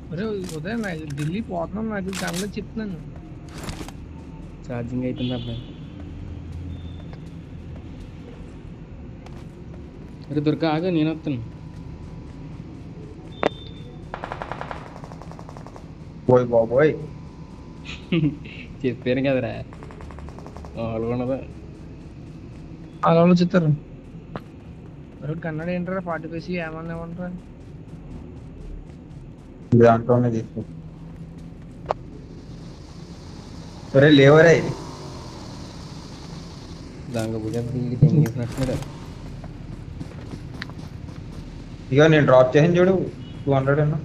ఒరే ఉదయం ఢిల్లీ పోతున్నాం నాకు కళ్ళలో చెప్తున్నాను. ఛార్జింగ్ అయిపోయింది అబ్బాయి. అరే దుర్గా ఆగా, నేను వస్తాను. పోయి బాబోయ్ చెప్పాను కదరా, మామూలుగా ఉండదు. అలా ఆలోచిస్తారు. మరి కన్నడ ఏంటారా 40 ఏమన్నా ఏమంటారా? దాంట్లోనే తీసుకో. ఒరే లేవరే దాంట్లో పూజ తెంగేసినట్టున్నాడు. ఇక నేను డ్రాప్ చేసిన చూడు 200 అన్నా.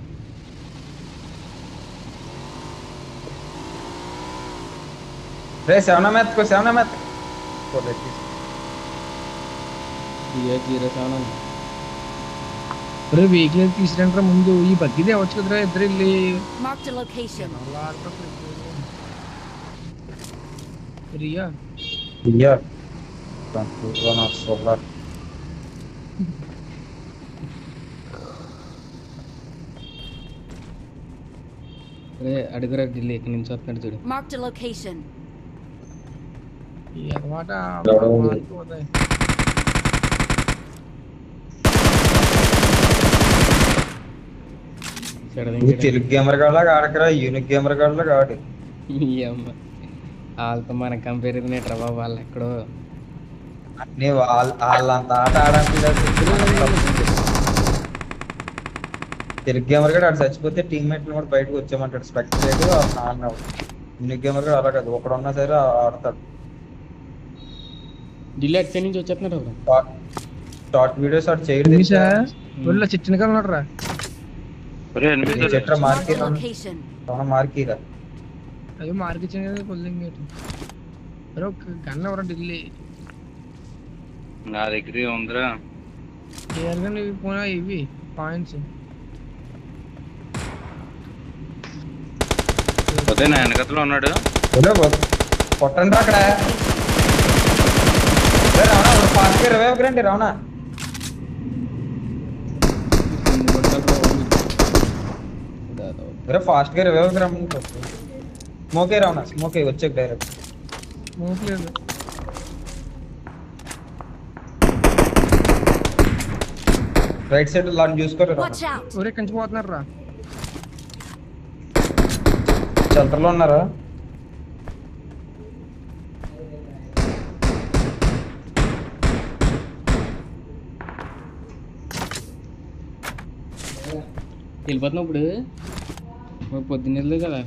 రే 7 మెత్తుకో 7 మెత్తుకో. ఒరే వెహికల్ తీసుకురంటారా ముందు, ఈ బగ్గిదే అవచ్చు కదరా ఇద్దరు వెళ్ళి. Marked a location. రియా ఇయ్యా సోలార్ అరే అడుగురా ఢిల్లీ, ఇక్కడి నుంచి వస్తున్నాడు చూడు. Marked a location. ఈ అన్నమాట మారిపోతాయి. తెలుగు గేమర్ గాళ్ళగా ఆడకరా, యూనిక్ గేమర్ గాళ్ళగా ఆడు. అమ్మ వాళ్ళతో మనకు కంపేర్ అవుతున్నట్రా బాబు, వాళ్ళు ఎక్కడో. అన్నీ వాళ్ళంత ఆట ఆడడానికి తెలుగు గేమర్ కూడా ఆడు చచ్చిపోతే టీమ్మేట్లు కూడా బయటకు వచ్చామంటాడు. స్పెక్టేట్ అన్నాడు. యూనిక్ గేమర్ కూడా అలా కాదు, ఒకడున్నా సరే ఆడతాడు. ఢిల్లీ అటు సైడ్ నుంచి వచ్చేస్తున్నాడు. షార్ట్ వీడియోస్ ఆడు చేయడు. ఒళ్ళో చిన్న కాలు ఉన్నాడు రా. చెట్ల Marked a location. మార్కీరా అయ్యో మార్కిచ్చాను కదా పొల్లింగ్. అరే ఒక గన్న ఎవరా ఢిల్లీ నా దగ్గర ఉందిరా. ఏరగండి ఇవి పోనా ఇవి పాయింట్స్. అదే నా వెనకతలో ఉన్నాడు. కొట్టండి అక్కడ. రావణ ఫాస్ట్ గా రివైవ్ రండి. రావణ ఫాస్ట్ గా రివైవ్ రమ్మంటే స్మోకే. రావణ స్మోకే వచ్చాక డైరెక్ట్ మోపలేదు. రైట్ సైడ్ లాంటి చూసుకోరు. Watch out. ఒరే కంచిపోతున్నారు రా. షెల్టర్లో ఉన్నారా? వెళ్ళిపోతున్నావు ఇప్పుడు, పొద్దున్న వెళ్దు కదా.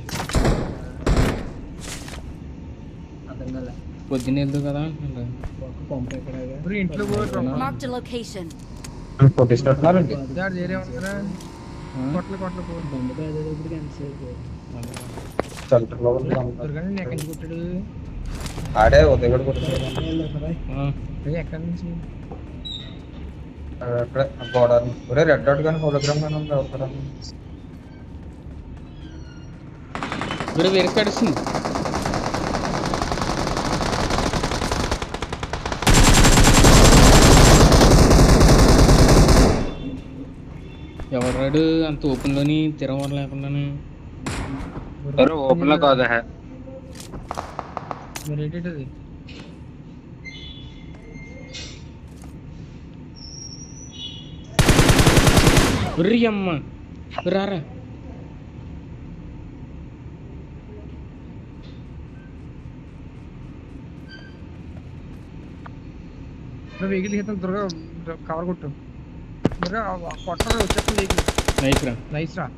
పొద్దున్న వెళ్దు కదా అంటున్నాడు. ఒరే ఇంట్లో Marked a location. కొట్టిస్తున్నారండి. వేరే ఉన్నారా కొట్ల కొట్ల షెల్టర్లో దొరకండి. నేను ఎక్కడి నుంచి కొట్టాడు? ఆడే ఉదయం కూడా కొట్టాడు. ఎక్కడి నుంచి? అక్కడ గోడ ఒరే రెడ్ డాట్ కానీ హోలోగ్రామ్ కానీ ఉంది అక్కడ. వేరే కడుస్తుంది. ఎవరాడు అంత ఓపెన్ లోని తిరగడం లేకుండానే. ఓపెన్ లో కాదు. మరి ఏంటది? అమ్మ రారా. వెహికల్ తీస్తాను త్వరగా కవర్ కొట్టు. త్వరగా కొట్టరా వచ్చేస్తుంది వెహికల్. నైస్ రా. నైస్ రా.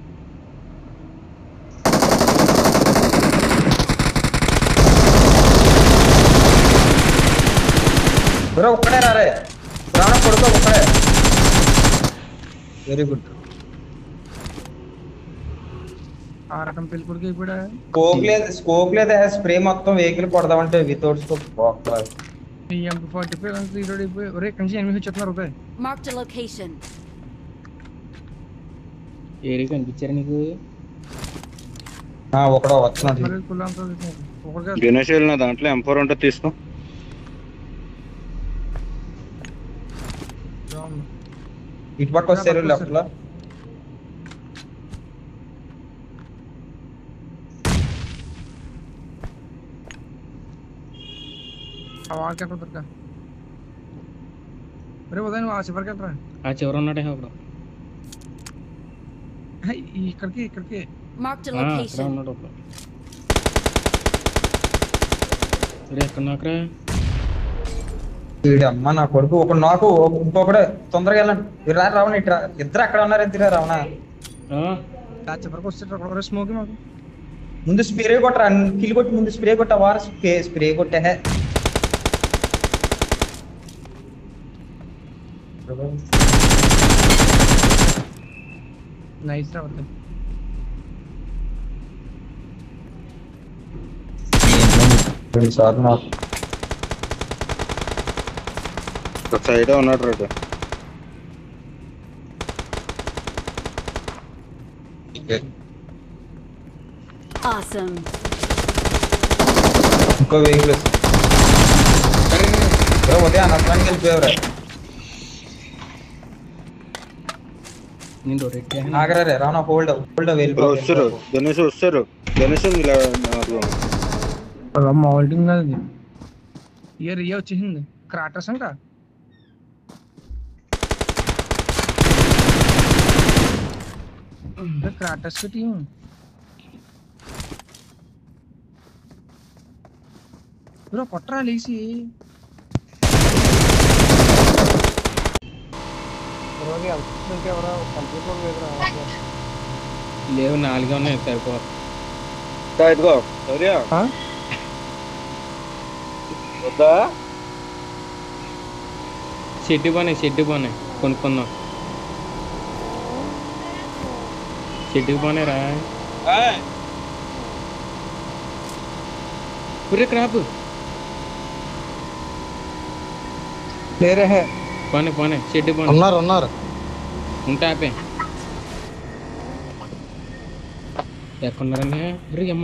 ఒక్కడే రారే రావణ కొడుకో ఒక్కడే. Very good. ఆరటం పెళ్లి కొడుకు ఇప్పుడు స్కోప్ లేదు స్ప్రే మొత్తం వెహికల్ కొడదామంటే వితౌట్ స్కోప్ MP45 రీలోడ్ అయిపోయి. ఒరే కంచి ఎనిమిది వచ్చేస్తున్నారు. Okay Marked a location. Area కనిపించారు నీకు? ఒకడో వస్తున్నాడు. గణేష్ వెళ్ళిన దాంట్లో M4 ఉంటే తీసుకో. ఇటు పక్క వస్తారు లెఫ్ట్ లో. వాళ్ళకి ఎక్కడ దొరక రే ఉదయం ఆ చివరికి వెళ్ళరా ఆ చివర ఉన్నాడే అప్పుడు. ఇక్కడికి Marked a అక్కడ location. ఉన్నాడు అప్పుడు. ఎక్కడ నాకరా? వీడి అమ్మ నా కొడుకు ఒక నాకు ఇంకొకడే తొందరగా వెళ్ళండి. రావణ ఇట్రా ఇద్దరు అక్కడ ఉన్నారు ఎద్దురా రావణ. ఆ చివరికి వస్తే స్మోకి మాకు ముందు స్ప్రే కొట్టరా కిల్ కొట్టి ముందు స్ప్రే కొట్ట వార స్ప్రే కొట్టే నైస్ రా వద్దు రెండు సార్లు నాకు సైడ్ ఉన్నాడు రేటు. Awesome. ఇంకో వెహికల్ ఉదయం అనర్థానికి వెళ్ళిపోయావురా. నేను రొట్టె ఆగరే రావణ హోల్డ్ వస్తారు గణేష్ వస్తారు. గణేష్ ఇలా మౌల్టింగ్ అది రియా వచ్చేసింది క్రాటర్స్ అంట. క్రాటర్స్ కి టీం బ్రో కొట్టరా లేచి లేవు 4 ఉన్నాయి సరిపో. ఇదిగో సౌర్య వద్దా షెడ్డు బాగున్నాయి కొనుక్కుందాం. షెడ్డుకి బాగున్నాయి రా. పుర్రే క్రాప్ పోనే షెడ్డు బాగున్నాయి. ఉన్నారు ఉంటా ఆపే ఎక్కడున్నారని పుర్రి అమ్మ.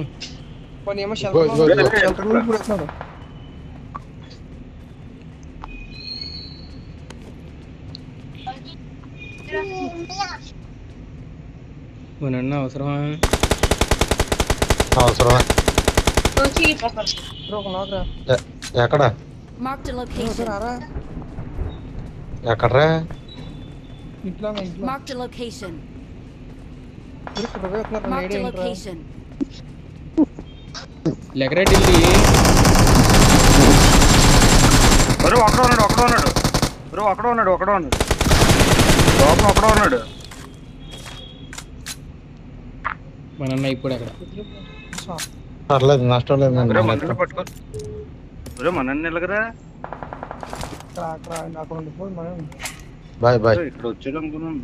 మొన్న అవసరమా ఎక్కడ Marked a location. ఎక్కడరా Marked a location. Marked a location. లెగరా Delhi ఒకడే ఉన్నాడు లోపల ఒకడే ఉన్నాడు. మన అన్న ఇప్పుడు అక్కడ పర్లేదు నష్టం లేదు. మనల్ని పట్టుకో మనల్ని నిలగరా. బాయ్ ఇక్కడ వచ్చాడు అనుకున్నాను.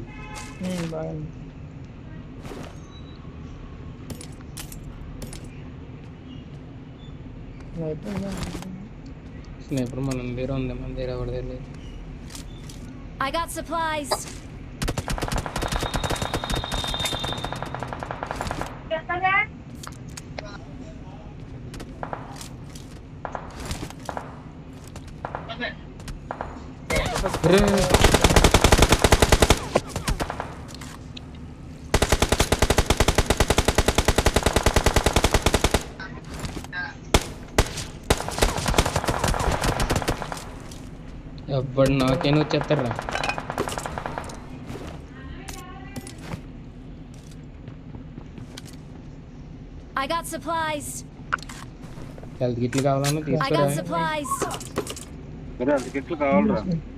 స్నేహితుడు మన దగ్గర ఉంది, మన దగ్గర ఎవరి దగ్గర లేదు. I got supplies. ఎవ్వడు నాకేనా వచ్చేస్తారా. I got supplies. హెల్త్ కిట్లు కావాలన్నా I తీసుకురా. got supplies. టికెట్లు కావాలరా.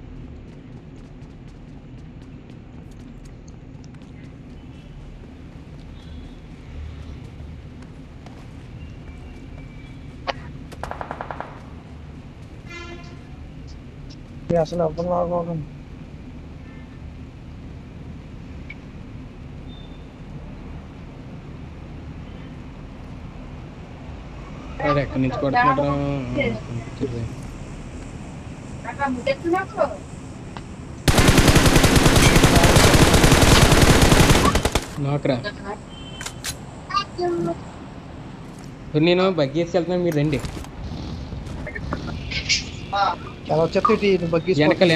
అసలు ఎప్పుడు లాగోదు. ఎక్కడి నుంచి కొడుతున్నాడు నాకురా. నేను బగ్గి వేసుకెళ్తున్నాను, మీరు రండి. వెనకాల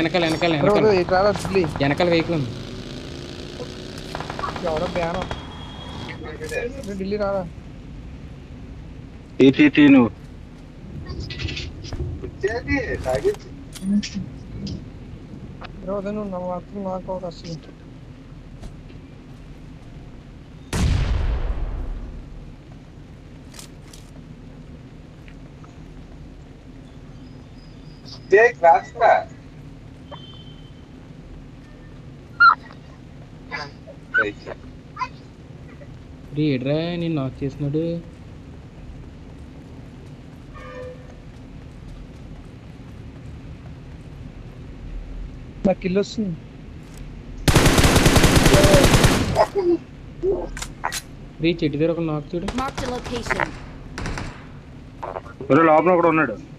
వెహికల్ ఉంది. ఎవరో బ్యాన్ ఢిల్లీ రారా. నువ్వు రోజు నువ్వు నా మాత్రం నాకు ఒక అసలు ఏడ్రా నేను నాక్ చేసినాడు. నాకు కిల్ వస్తుంది. రీ చెట్టు దగ్గర ఒక నాక్ చూడు. Marked a location. లోపల కూడా ఉన్నాడు.